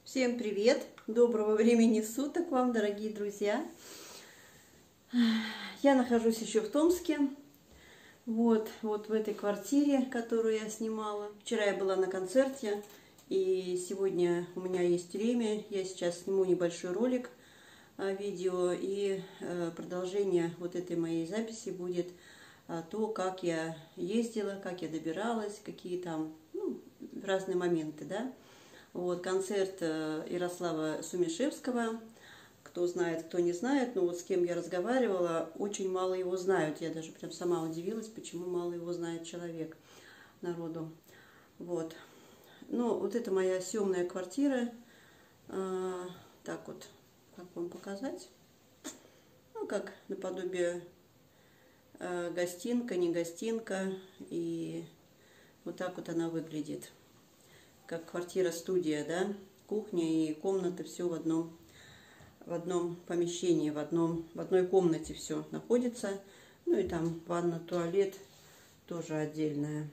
Всем привет! Доброго времени суток вам, дорогие друзья! Я нахожусь еще в Томске. Вот в этой квартире, которую я снимала. Вчера я была на концерте, и сегодня у меня есть время. Я сейчас сниму небольшой ролик, видео, и продолжение вот этой моей записи будет то, как я ездила, как я добиралась, какие там разные моменты, да. Вот концерт Ярослава Сумишевского. Кто знает, кто не знает, но вот с кем я разговаривала, очень мало его знают. Я даже прям сама удивилась, почему мало его знает человек, народу. Вот. Ну, вот это моя съемная квартира. Так вот, как вам показать? Ну, как наподобие гостинка, не гостинка. И вот так вот она выглядит. Как квартира-студия, да? Кухня и комната, все в одном помещении, в одной комнате все находится. Ну и там ванна, туалет тоже отдельная.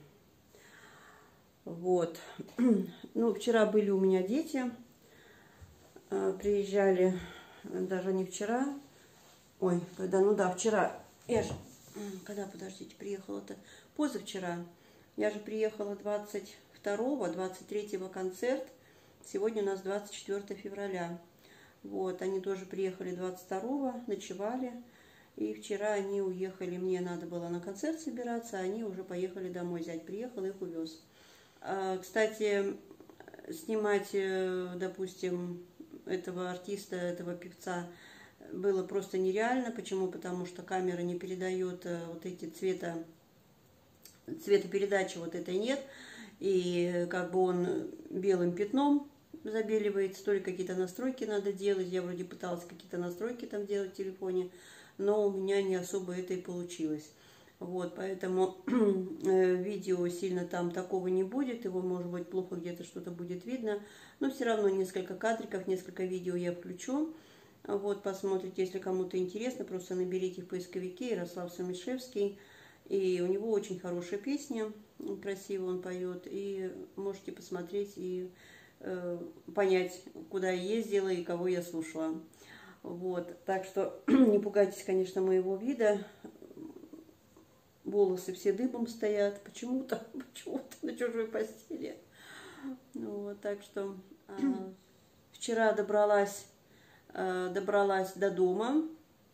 Вот. Ну, вчера были у меня дети. Приезжали, даже не вчера. Ой, когда, ну да, вчера. Я же, когда, подождите, приехала-то? Позавчера. Я же приехала 22-го, 23-го концерт. Сегодня у нас 24 февраля. Вот, они тоже приехали 22-го, ночевали. И вчера они уехали, мне надо было на концерт собираться, а они уже поехали домой. Зять приехал, их увез. Кстати, снимать, допустим, этого артиста, этого певца было просто нереально. Почему? Потому что камера не передает вот эти цветопередачи вот этой нет. И как бы он белым пятном забеливается, то ли какие-то настройки надо делать. Я вроде пыталась какие-то настройки там делать в телефоне, но у меня не особо это и получилось. Вот, поэтому видео сильно там такого не будет, его, может быть, плохо где-то что-то будет видно, но все равно несколько кадриков, несколько видео я включу. Вот, посмотрите, если кому-то интересно, просто наберите в поисковике Ярослав Сумишевский, и у него очень хорошая песня, красиво он поет, и можете посмотреть и понять, куда я ездила и кого я слушала. Вот, так что не пугайтесь, конечно, моего вида. Волосы все дыбом стоят, почему-то на чужой постели. Вот, так что вчера добралась до дома,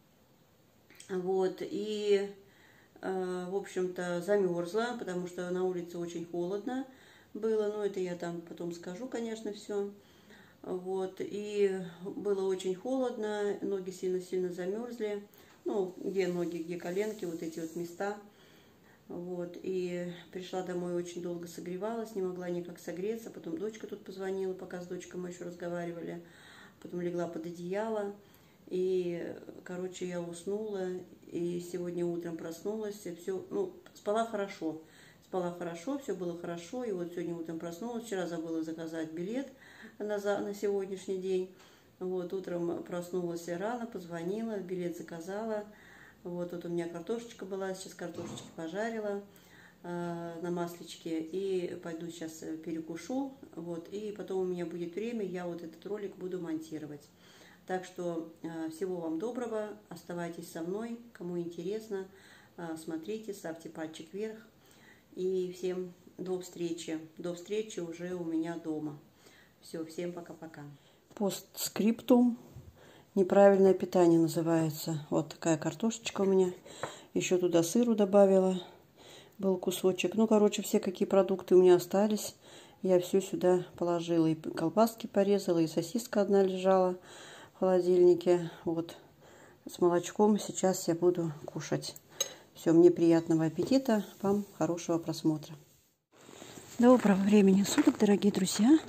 вот, и в общем-то замерзла, потому что на улице очень холодно было, но это я там потом скажу, конечно, все. Вот, и было очень холодно, ноги сильно-сильно замерзли, ну, где ноги, где коленки, вот эти вот места. Вот, и пришла домой, очень долго согревалась, не могла никак согреться, потом дочка тут позвонила, пока с дочкой мы еще разговаривали, потом легла под одеяло, и, короче, я уснула, и сегодня утром проснулась, и все, ну, спала хорошо, все было хорошо, и вот сегодня утром проснулась, вчера забыла заказать билет на сегодняшний день, вот, утром проснулась рано, позвонила, билет заказала. Вот тут у меня картошечка была, сейчас картошечки пожарила на масличке, и пойду сейчас перекушу, вот, и потом у меня будет время, я вот этот ролик буду монтировать. Так что всего вам доброго, оставайтесь со мной, кому интересно, смотрите, ставьте пальчик вверх, и всем до встречи уже у меня дома. Все, всем пока-пока. Постскриптум. Неправильное питание называется. Вот такая картошечка у меня. Еще туда сыру добавила. Был кусочек. Ну, короче, все какие продукты у меня остались. Я все сюда положила. И колбаски порезала, и сосиска одна лежала в холодильнике. Вот. С молочком сейчас я буду кушать. Все, мне приятного аппетита. Вам хорошего просмотра. Доброго времени суток, дорогие друзья.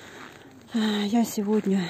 Я сегодня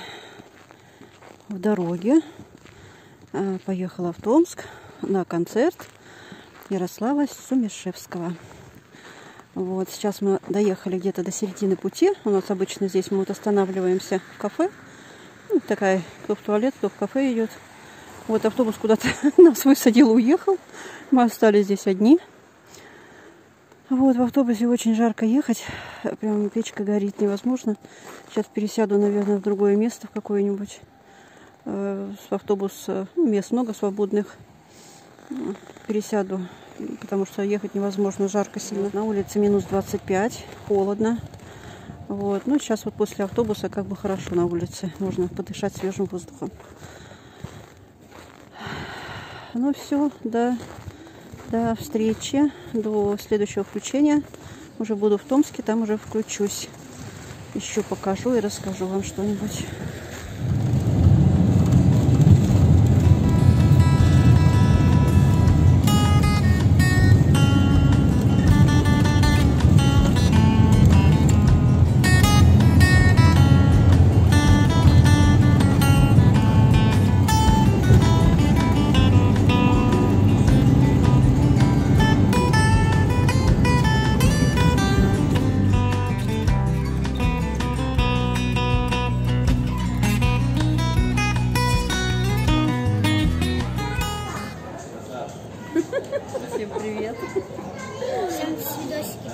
в дороге, поехала в Томск на концерт Ярослава Сумишевского. Вот, сейчас мы доехали где-то до середины пути. У нас обычно здесь мы вот останавливаемся в кафе. Ну, такая, кто в туалет, кто в кафе идет. Вот автобус куда-то нас высадил, уехал. Мы остались здесь одни. Вот, в автобусе очень жарко ехать. Прям печка горит, невозможно. Сейчас пересяду, наверное, в другое место, в какое-нибудь. С автобуса, ну, мест много свободных. Пересяду, потому что ехать невозможно, жарко сильно. На улице минус 25, холодно. Вот. Ну, сейчас вот после автобуса как бы хорошо на улице. Можно подышать свежим воздухом. Ну все, до встречи, до следующего включения. Уже буду в Томске, там уже включусь. Еще покажу и расскажу вам что-нибудь. Всем привет! Всем видосики.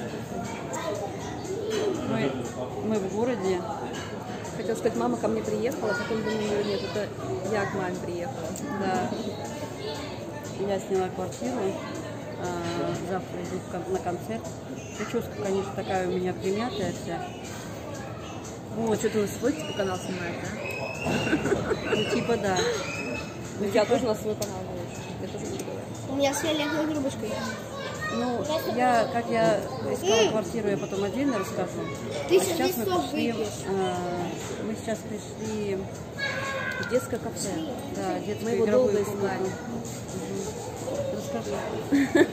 Мы в городе. Хотела сказать, мама ко мне приехала, потом думаю, нет, это я к маме приехала. Да. Я сняла квартиру. Завтра иду на концерт. Прическа, конечно, такая у меня примятая вся. Вот, что ты свой типа канал снимаешь, да? Ну, типа да. Ну, я тоже на свой канал выложу. Я тоже буду говорить. У меня с фиолетовой трубочкой. Ну, как я искала квартиру, я потом отдельно расскажу. Ты А сейчас мы сок пришли, выпьешь. мы сейчас пришли В детское кафе. да, детскую Мы его игровую долго комнату. искали. Расскажи.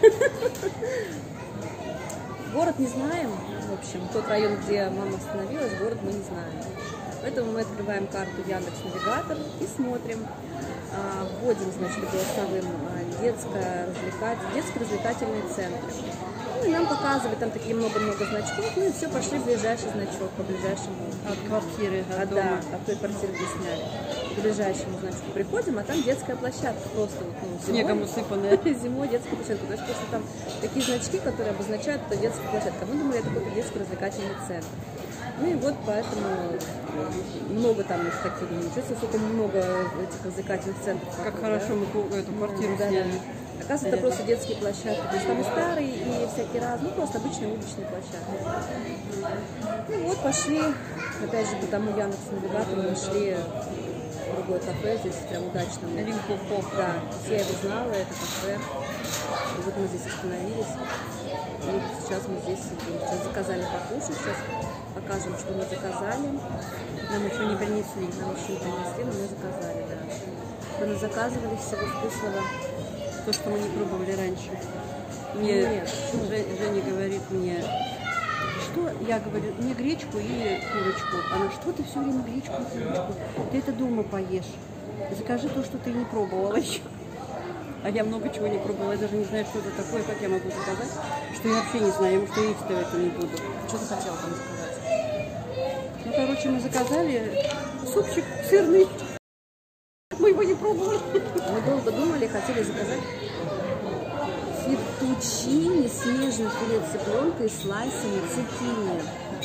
Город не знаем, в общем, тот район, где мама остановилась, город мы не знаем. Поэтому мы открываем карту Яндекс.Навигатор и смотрим, вводим, значит, голосовым детский развлекательный центр. Ну и нам показывали, там такие много-много значков, ну и все, пошли в ближайший значок, по ближайшему. От квартиры, от дома. Да, от той квартиры, где сняли. К ближайшему значку приходим, а там детская площадка, просто вот, ну, Снегом усыпанная. зимой детская площадка. То есть просто там такие значки, которые обозначают, это детская площадка. Мы думали, это какой-то детский развлекательный центр. Ну и вот поэтому много там их таких, ничего себе, сколько много этих развлекательных центров. Как да? хорошо мы эту квартиру Да, сняли. да. Оказывается, это просто детские площадки. То есть там и старые, и всякие разные, ну просто обычные уличные площадки. Ну вот, пошли, опять же, по тому Яндекс.Навигатору нашли другое кафе, здесь прям удачно. Лимпопо. Да, я его знала, это кафе. И вот мы здесь остановились. И сейчас мы здесь сидим. Сейчас заказали покушать, сейчас покажем, что мы заказали. Нам еще не принесли. Нам еще не принесли, но мы заказали, да. Вы заказывали всего вкусного. То, что мы не пробовали раньше. Мне Нет. Женя говорит мне, что я говорю, мне гречку и курочку. Она, что ты все время гречку и курочку? Ты это дома поешь. Закажи то, что ты не пробовала еще. А я много чего не пробовала, я даже не знаю, что это такое, как я могу заказать, что я вообще не знаю, я, может, есть-то это не буду. Что ты хотела там заказать? Ну, короче, мы заказали супчик сырный. Мы его не пробовали. Мы долго думали, хотели заказать феттучини с нежным филе цыпленка и слайсами цукини.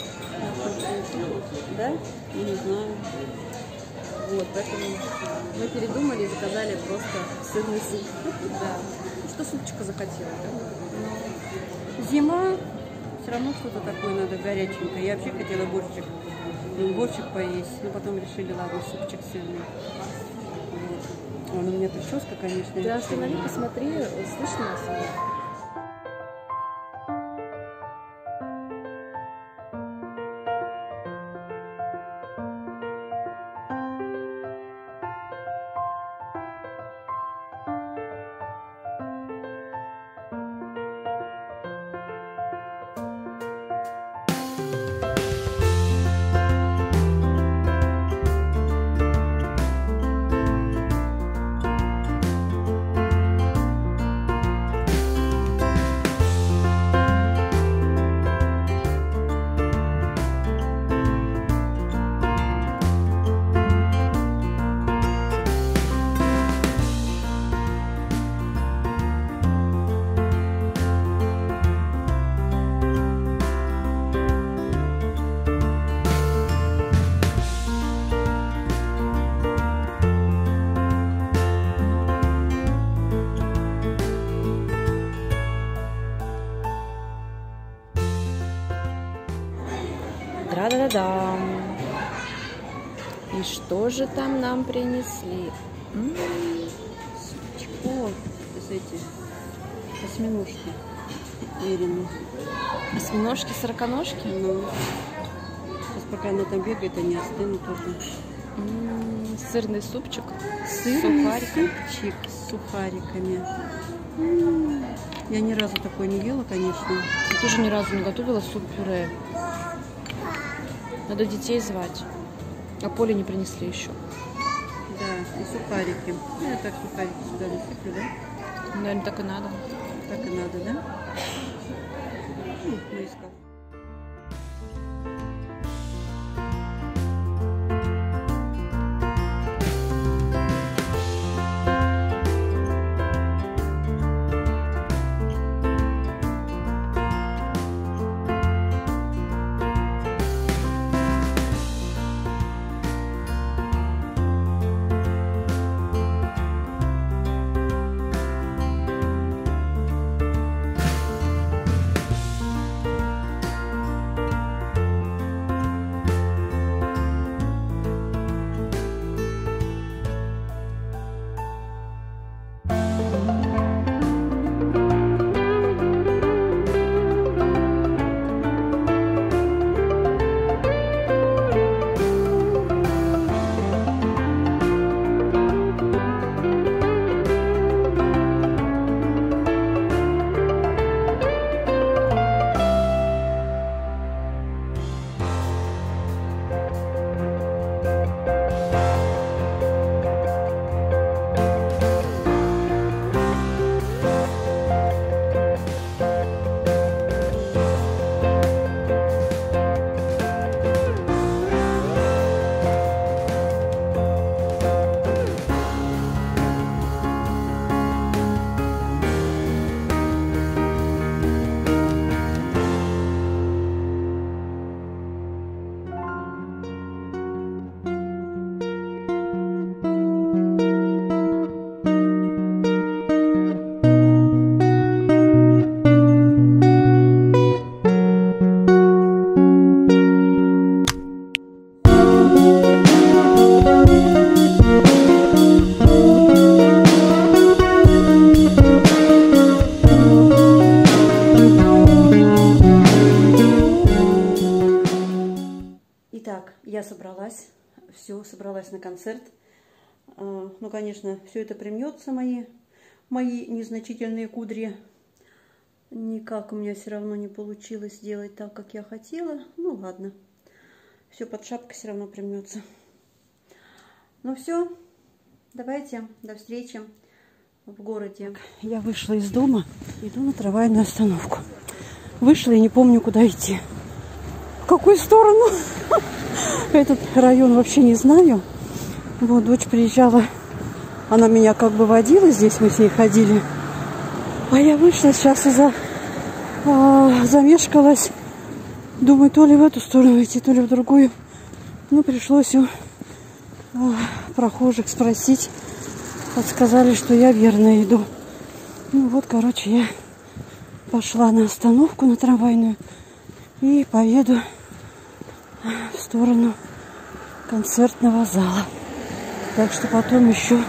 Да? Я не знаю. Вот, поэтому мы передумали и заказали просто сырный суп. Да. Ну, что супчика захотела, да? Зима, все равно что-то такое надо горяченькое. Я вообще хотела борщик поесть, но потом решили, ладно, супчик сырный. Вот. Он у меня прическа, конечно. Ты останови, посмотри, слышно нас? Та-дам! И что же там нам принесли? О, эти осьминожки Ирины. Осьминожки, сороконожки? Ну, сейчас пока она там бегает, они остынут тоже. Сырный супчик. Сырный Сухарик. супчик с сухариками. Я ни разу такой не ела, конечно. Я тоже ни разу не готовила суп-пюре. Надо детей звать. А Поле не принесли еще. Да, и сухарики. Ну, я так сухарики сюда насыплю, да? Наверное, так и надо. Так и надо, да? Ну, искал. Итак, я собралась, все, собралась на концерт. Ну, конечно, все это примнется, мои незначительные кудри. Никак у меня все равно не получилось сделать так, как я хотела. Ну, ладно, все под шапкой все равно примнется. Ну, все, давайте, до встречи в городе. Я вышла из дома, иду на трамвайную остановку. Вышла и не помню, куда идти. В какую сторону? Этот район вообще не знаю. Вот, дочь приезжала, она меня как бы водила, здесь мы с ней ходили. А я вышла сейчас и замешкалась. Думаю, то ли в эту сторону идти, то ли в другую. Ну, пришлось у прохожих спросить. Подсказали, что я верно иду. Ну вот, короче, я пошла на остановку, на трамвайную. И поеду в сторону концертного зала. Так что потом еще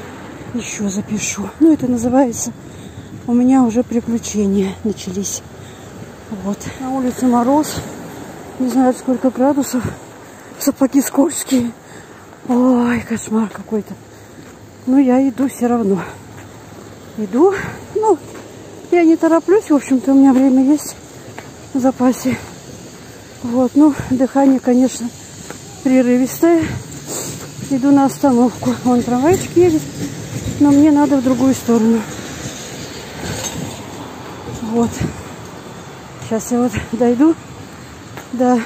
запишу. Ну, это называется, у меня уже приключения начались. Вот. На улице мороз. Не знаю, сколько градусов. Сапоги скользкие. Ой, кошмар какой-то. Но я иду все равно. Иду. Ну, я не тороплюсь. В общем-то, у меня время есть в запасе. Вот, ну, дыхание, конечно, прерывистое. Иду на остановку. Вон трамвайчик едет, но мне надо в другую сторону. Вот. Сейчас я вот дойду до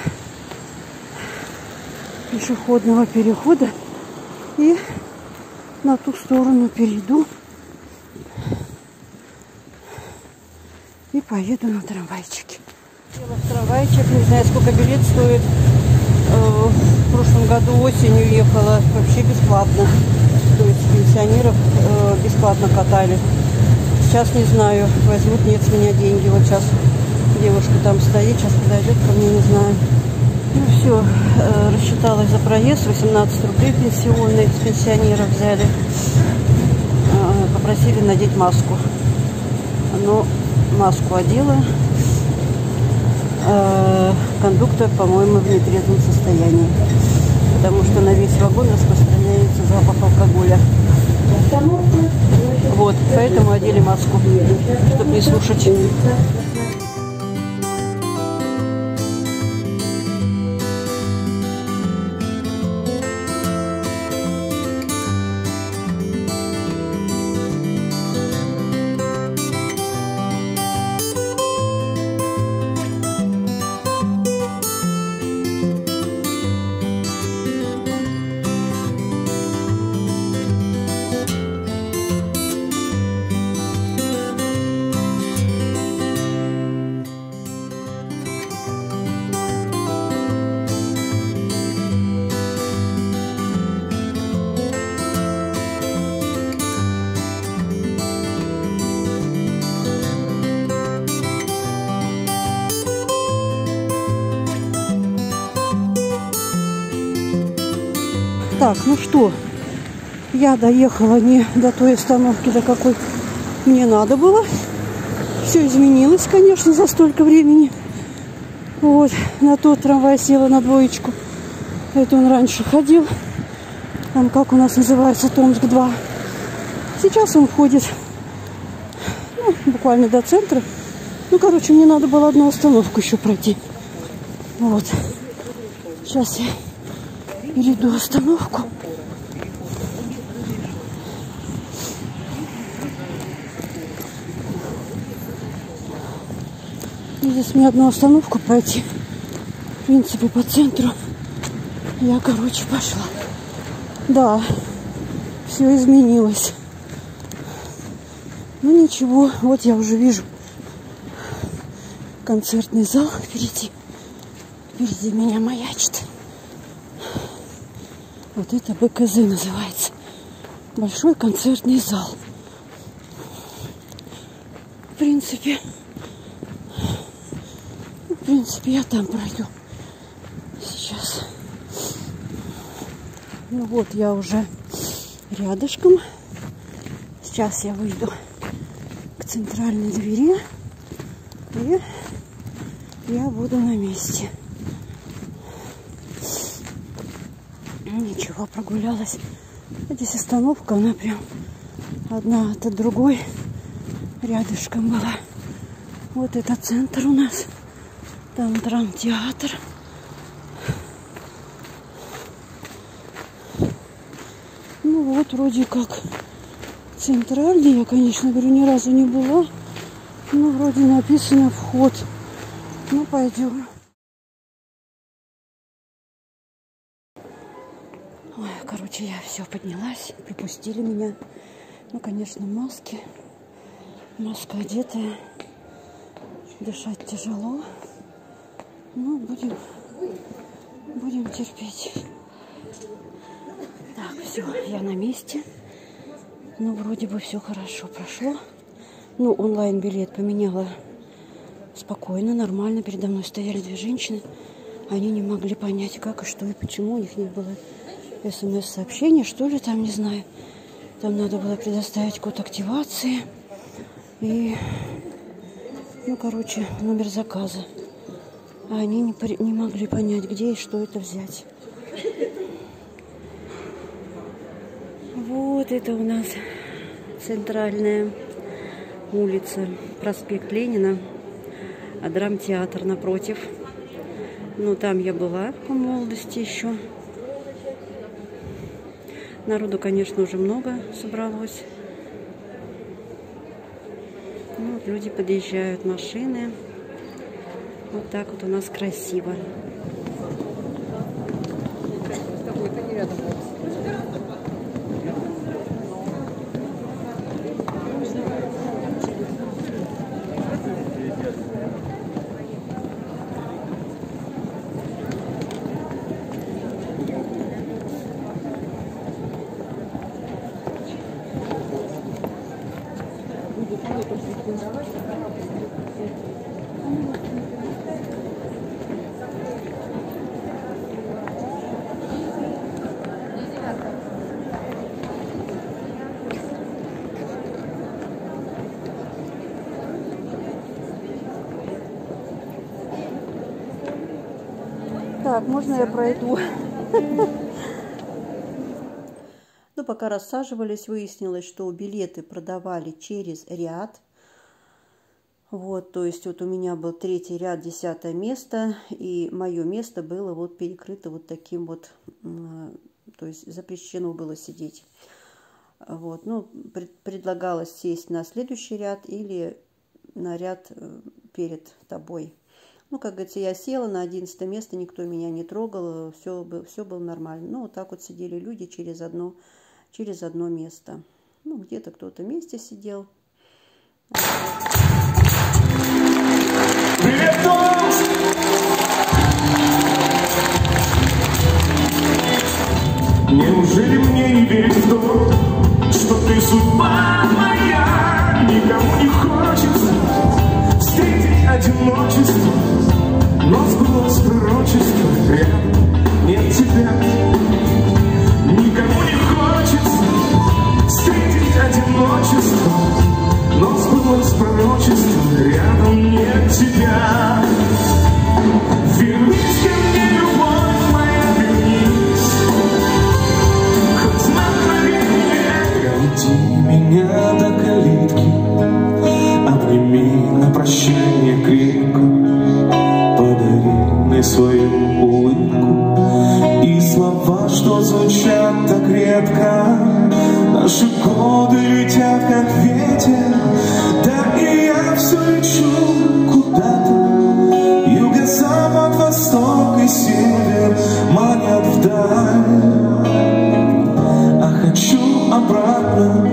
пешеходного перехода и на ту сторону перейду и поеду на трамвайчике. В трамвайчик, не знаю, сколько билет стоит. В прошлом году осенью ехала вообще бесплатно. То есть пенсионеров бесплатно катали. Сейчас не знаю, возьмут нет с меня деньги. Вот сейчас девушка там стоит, сейчас подойдет ко мне, не знаю. Ну все, рассчиталась за проезд, 18 рублей пенсионный, с пенсионеров взяли. Попросили надеть маску. Но маску одела. Кондуктор, по-моему, в нетрезвом состоянии. Потому что на весь вагон распространяется запах алкоголя. Вот, поэтому одели маску, чтобы не слушать. Так, ну что, я доехала не до той остановки, до какой мне надо было. Все изменилось, конечно, за столько времени. Вот, на тот трамвай села, на двоечку. Это он раньше ходил. Там, как у нас называется, Томск-2. Сейчас он ходит, ну, буквально до центра. Ну, короче, мне надо было одну остановку еще пройти. Вот. Сейчас я перейду остановку. И здесь мне одну остановку пройти. В принципе, по центру. Я, короче, пошла. Да, все изменилось. Ну ничего, вот я уже вижу концертный зал впереди. Впереди меня маячит. Вот это БКЗ называется. Большой концертный зал. В принципе, я там пройду. Сейчас. Ну вот, я уже рядышком. Сейчас я выйду к центральной двери. И я буду на месте. Ничего, прогулялась. Здесь остановка, она прям одна от другой рядышком была. Вот это центр у нас. Там драмтеатр. Ну вот, вроде как центральный. Я, конечно, говорю, ни разу не была. Но вроде написано вход. Ну, пойдем. Ой, короче, я все поднялась. Пропустили меня. Ну, конечно, маски. Маска одетая. Дышать тяжело. Ну, будем терпеть. Так, все, я на месте. Ну, вроде бы все хорошо прошло. Ну, онлайн-билет поменяла спокойно, нормально. Передо мной стояли две женщины. Они не могли понять, как и что и почему. У них не было СМС-сообщения, что ли, там, не знаю. Там надо было предоставить код активации. И, ну, короче, номер заказа. А они не могли понять, где и что это взять. Вот это у нас центральная улица, проспект Ленина, а драмтеатр напротив. Ну, там я была по молодости еще. Народу, конечно, уже много собралось. Ну, вот люди подъезжают, машины. Вот так вот у нас красиво. Так, можно я пройду? Ну, пока рассаживались, выяснилось, что билеты продавали через ряд. Вот, то есть вот у меня был 3-й ряд, 10-е место, и мое место было вот перекрыто вот таким вот, то есть запрещено было сидеть. Вот, ну, предлагалось сесть на следующий ряд или на ряд перед тобой. Ну, как говорится, я села на 11-е место, никто меня не трогал, все было нормально. Ну, вот так вот сидели люди через одно место. Ну, где-то кто-то вместе сидел. Привет, Томас! Неужели мне не верить в то, что ты судьба моя? Никому не хочется встретить одиночество, но сбылось пророчество, рядом нет тебя. Никому не хочется встретить одиночество, но сбылось пророчество, рядом нет тебя. Вернись ко мне, любовь моя, вернись, хоть на мгновение. Проведи меня до калитки, обними на прощание крепко, подари мне свою улыбку и слова, что звучат так редко. Наши годы летят, как ветер, да и я все лечу куда-то. Юго-запад, восток и север манят вдаль, а хочу обратно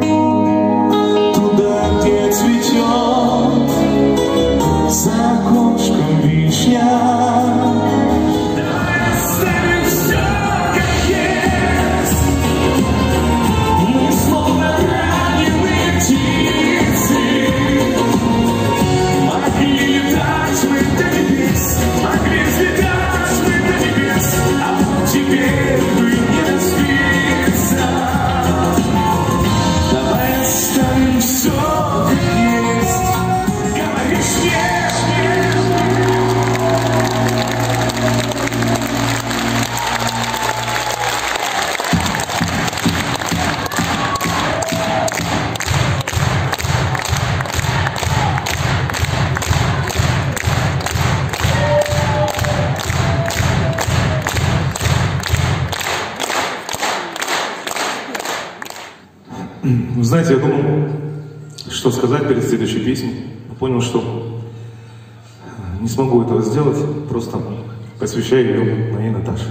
туда, где цветет за окошком вишня. Давай оставим все как есть. Мы словно раненые птицы, могли летать мы до небес, могли взлетать мы до небес, а теперь бы не разбиться. Давай оставим все как есть. Говоришь нет, нет. Знаете, я думал, что сказать перед следующей песней, но понял, что не смогу этого сделать, просто посвящаю ее моей Наташе.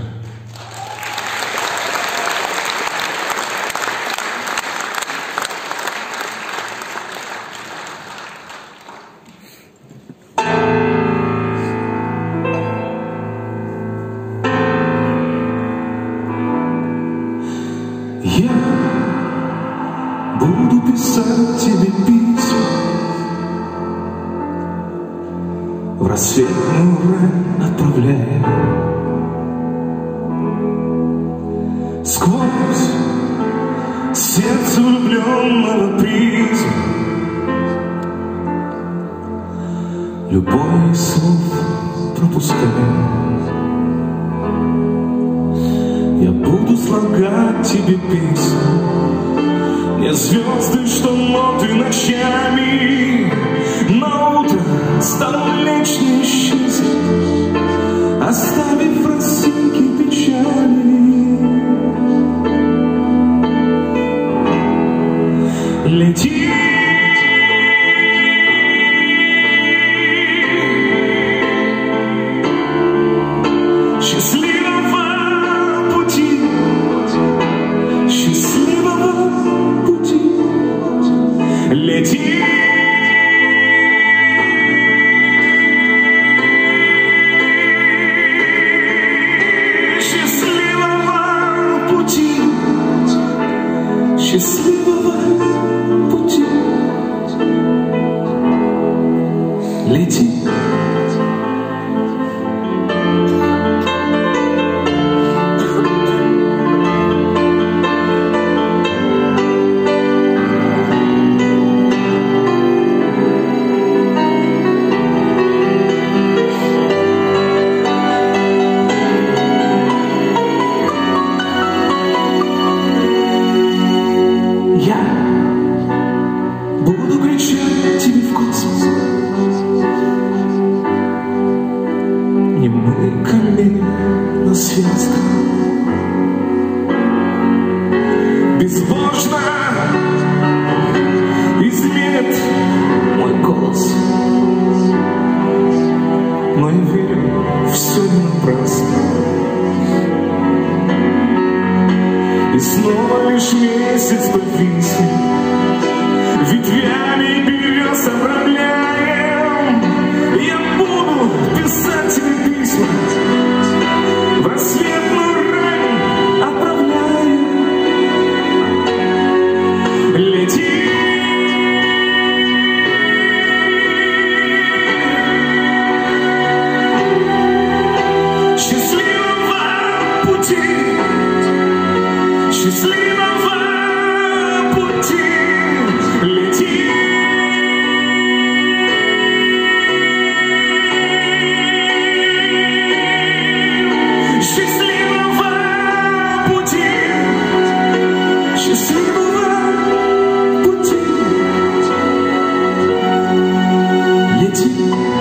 Буду писать тебе письма в рассветную рань отправляя, сквозь сердце влюбленного призм любой из слов пропуская. Я буду слагать тебе письма, не звезды, что ноты ночами, на утро стану лечь не исчезнет, оставив росинки печали. Лети, счастливого пути, счастливого пути. Лети, счастливого пути, счастливого пути. Лети. безбожно изменит мой голос. Но я верю, все не напрасно. И снова лишь месяц повиснет, ветвями берез обрамляем. Я буду писать тебе письма, в рассветную рань отправляю. Лети, счастливого пути, счастливого пути, лети. Счастливого пути, счастливого пути, лети.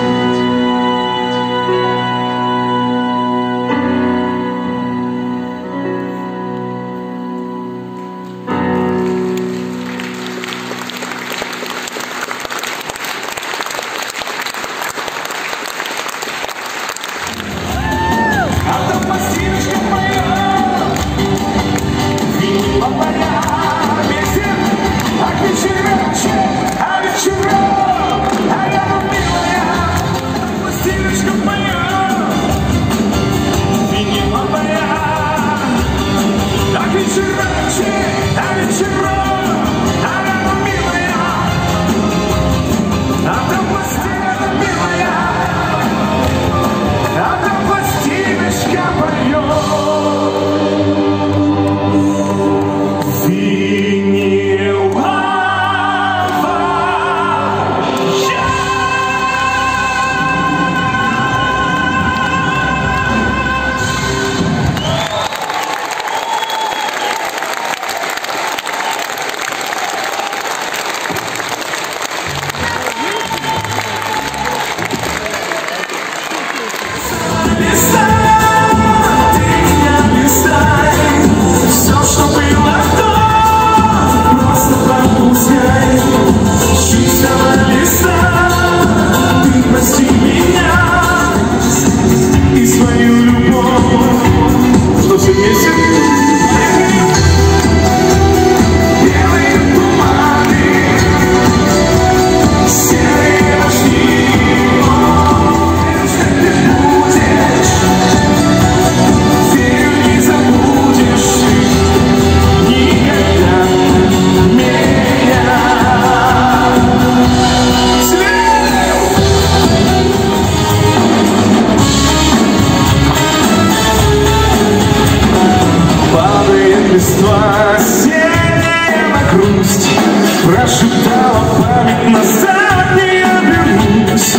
Прошептала память, назад не обернусь.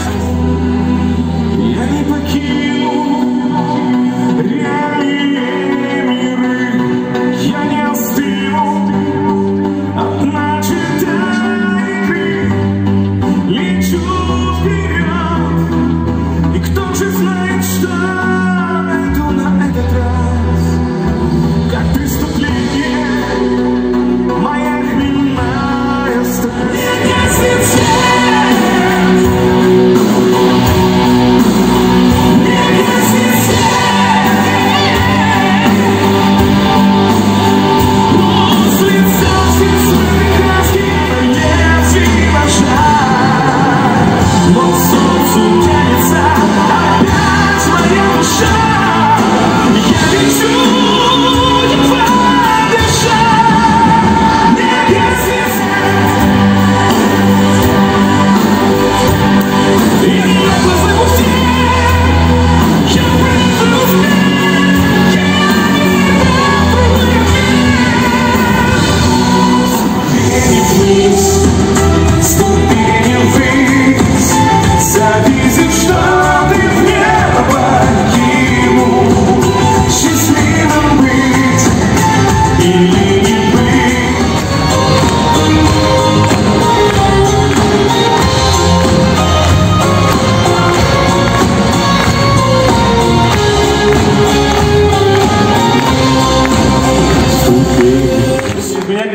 Я не покину реальные миры, я не остыну от начатой игры. Лечу вперед, и кто же знает, что найду на этот раз, как преступление.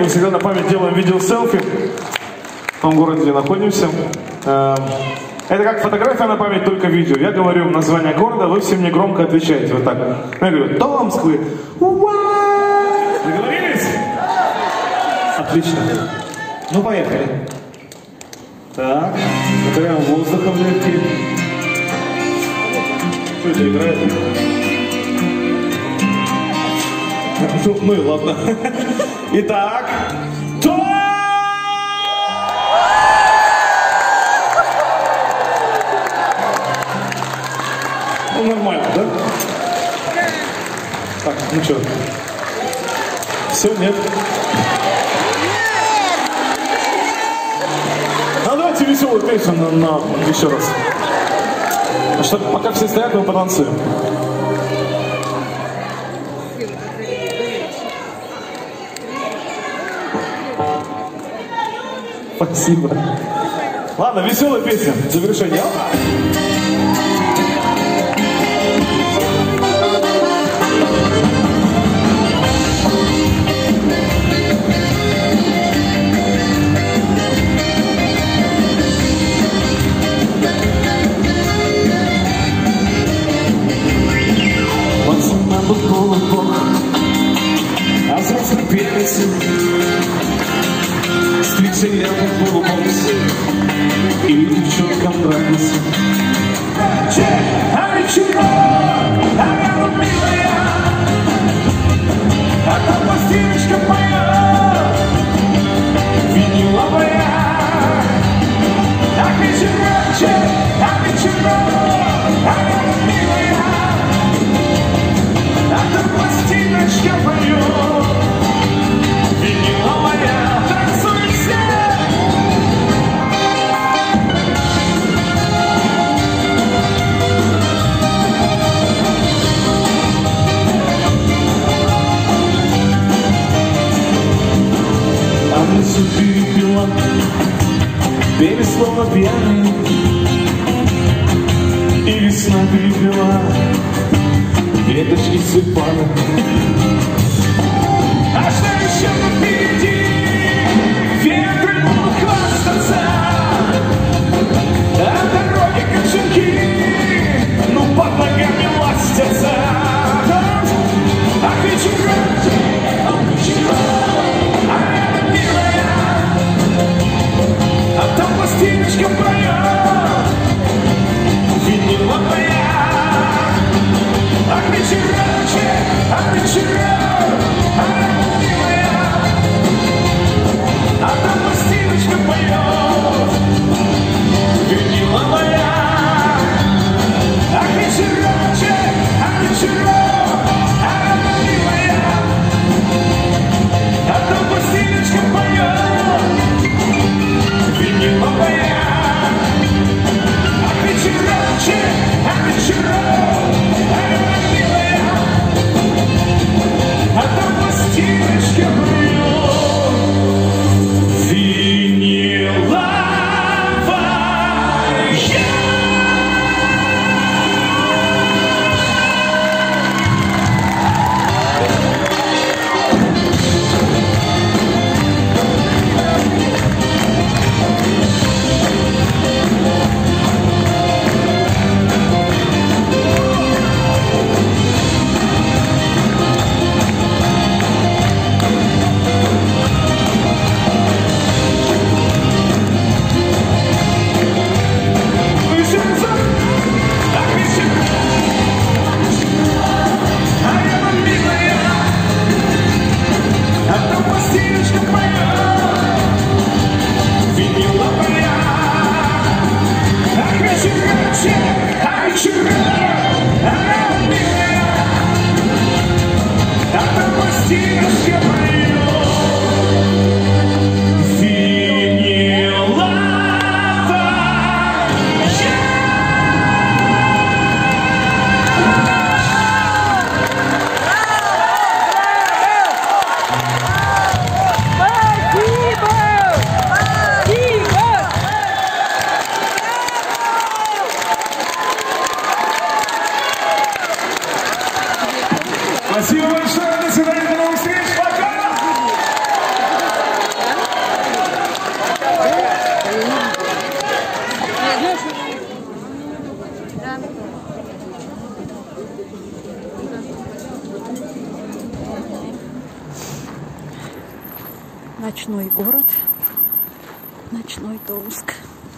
мы всегда на память делаем видео-селфи в том городе, где находимся. Это как фотография на память, только видео. Я говорю название города, вы все мне громко отвечаете. Вот так. Я говорю, Томск, вы. Договорились? Отлично. Ну, поехали. Так, набираем воздуха в легкие. Что это играет? Ну и ладно. Итак, ну, нормально, да? Так, ну что? Все, нет? Ну, давайте веселую песню еще раз. Что, пока все стоят, мы потанцуем. Спасибо. Ладно, веселая песня. Завершение. Пацанам бы было Бог, а взрослым перец. Встреча рядом был бокс, и девчонкам нравился. А вечерок, а рядом милая, а там пластиночка моя, виниловая. А вечерочек, а вечерок, а рядом милая, а там пластиночка моя, виниловая. Перепила, пели словно пьяный, и весна перепила веточки тюльпана. А что еще впереди? Ветры будут хвастаться, а дороги кочерги, ну под ногами ластятся. А вечерок, а там пластиночка моя, виниловая. А вечерочек, а вечерочек. Ночной город, ночной Томск.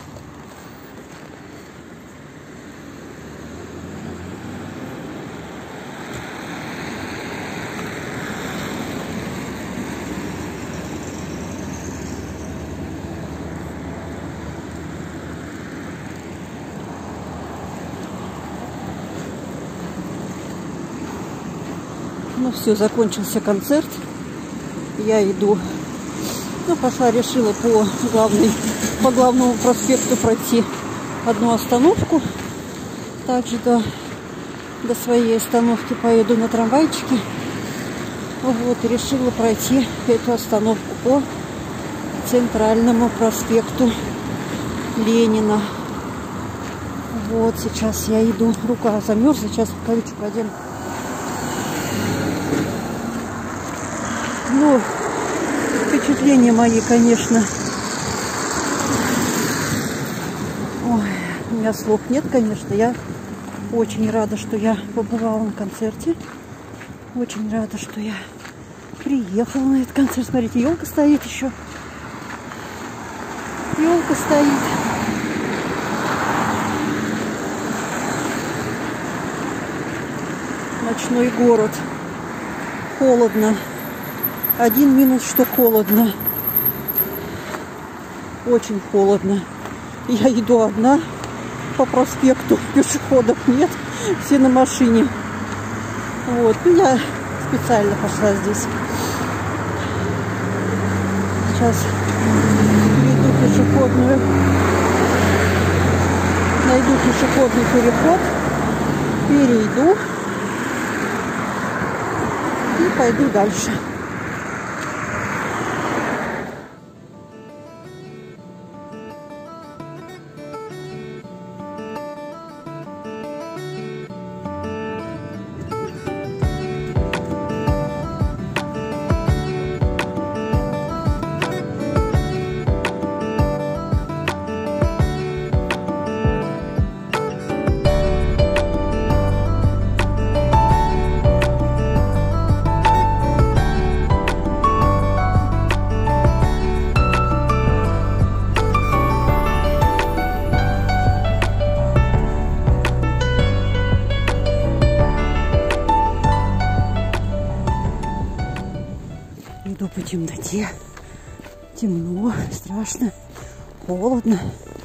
Ну все, закончился концерт. Я иду. Ну, пошла, решила по главному проспекту пройти одну остановку. Также до своей остановки поеду на трамвайчике. Вот, и решила пройти эту остановку по центральному проспекту Ленина. Вот, сейчас я иду. Рука замерзла, сейчас рукавичку одену. Ну, впечатления мои, конечно. Ой, у меня слов нет, конечно. Я очень рада, что я побывала на концерте. Очень рада, что я приехала на этот концерт. Смотрите, елка стоит еще. Елка стоит. Ночной город. Холодно. Один минус, что холодно. Очень холодно. Я иду одна по проспекту. Пешеходов нет. Все на машине. Вот. Ну, я специально пошла здесь. Сейчас перейду пешеходную. Найду пешеходный переход. Перейду. И пойду дальше. Иду по темноте. Темно, страшно, холодно.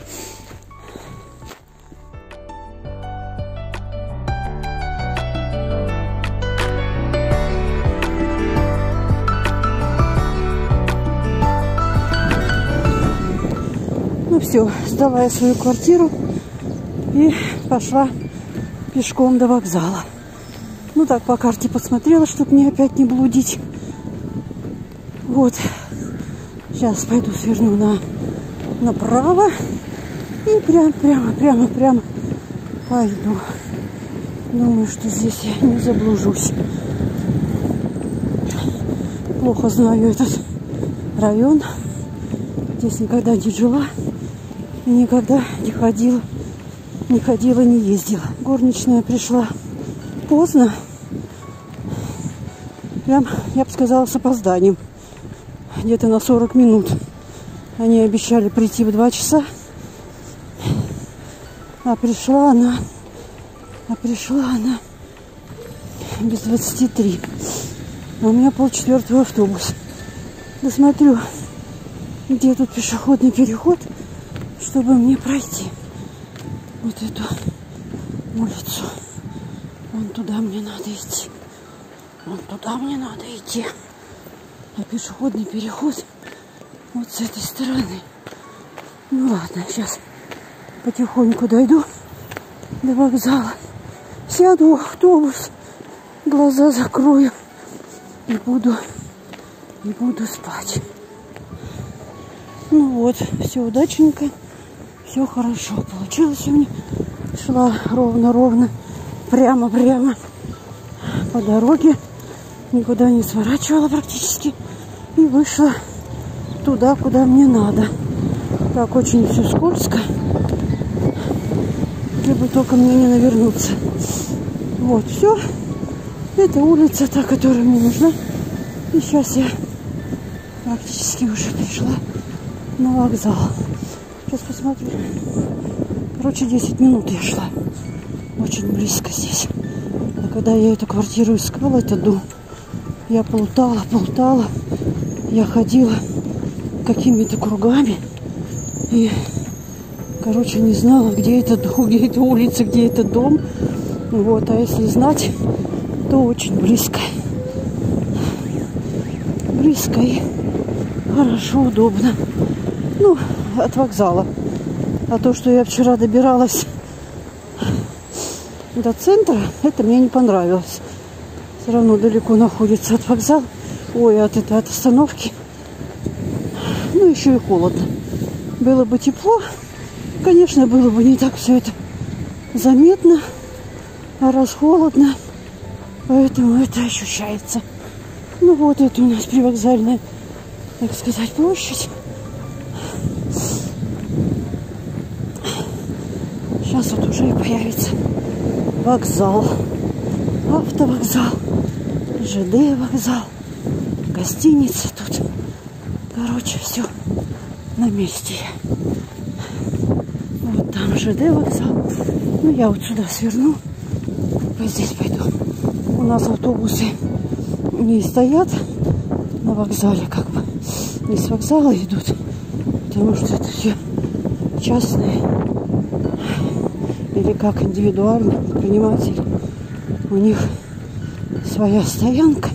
Ну все, сдала я свою квартиру и пошла пешком до вокзала. Ну так, по карте посмотрела, чтобы мне опять не блудить. Вот, сейчас пойду сверну направо и прямо пойду. Думаю, что здесь я не заблужусь. Плохо знаю этот район. Здесь никогда не жила, никогда не ходила, не ездила. Горничная пришла поздно, прям, я бы сказала, с опозданием. Где-то на 40 минут. Они обещали прийти в 2 часа. А пришла она без 23. А у меня 3:30 автобус. Досмотрю, где тут пешеходный переход, чтобы мне пройти вот эту улицу. Вон туда мне надо идти. Вон туда мне надо идти. А пешеходный переход вот с этой стороны. Ну ладно, сейчас потихоньку дойду до вокзала. Сяду в автобус, глаза закрою и буду спать. Ну вот, все удачненько, все хорошо получилось у меня. Шла ровно, прямо по дороге. Никуда не сворачивала практически. И вышла туда, куда мне надо. Так, очень все скользко. Где бы только мне не навернуться. Вот, все. Это улица, та, которая мне нужна. И сейчас я Практически уже пришла на вокзал. Сейчас посмотрю. Короче, 10 минут я шла. Очень близко здесь. А когда я эту квартиру искала, этот дом, я плутала. Я ходила какими-то кругами. И, короче, не знала, где этот дом, где эта улица, где этот дом. Вот, а если знать, то очень близко. Близко и хорошо, удобно. Ну, от вокзала. А то, что я вчера добиралась до центра, это мне не понравилось. Все равно далеко находится от вокзала. Ой, от остановки. Ну, еще и холодно. Было бы тепло, конечно, было бы не так все это заметно. А раз холодно, поэтому это ощущается. Ну вот, это у нас привокзальная, так сказать, площадь. Сейчас вот уже и появится вокзал, автовокзал, ЖД вокзал, гостиница тут. Короче, все на месте. Вот там ЖД вокзал. Ну, я вот сюда сверну. Вот здесь пойду. У нас автобусы не стоят на вокзале, как бы. Не с вокзала идут. Потому что это все частные. Или как индивидуальные предприниматели. У них своя стоянка.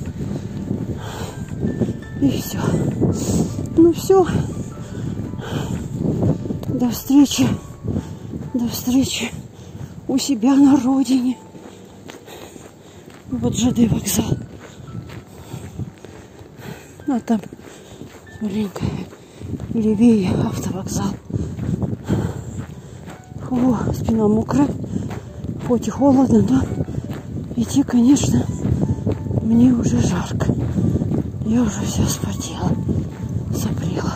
И все. Ну все. До встречи. До встречи у себя на родине. Вот ЖД вокзал. А там маленько левее автовокзал. О, спина мокрая. Хоть и холодно, но идти, конечно, мне уже жарко. Я уже вся вспотела, сопрела.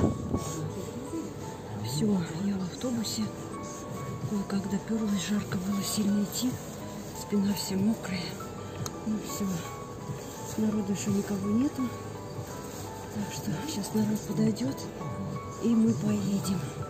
Все, я в автобусе. Ой, как доперлась, жарко было сильно идти. Спина вся мокрая. Ну все, народу еще никого нету. Так что сейчас народ подойдет, и мы поедем.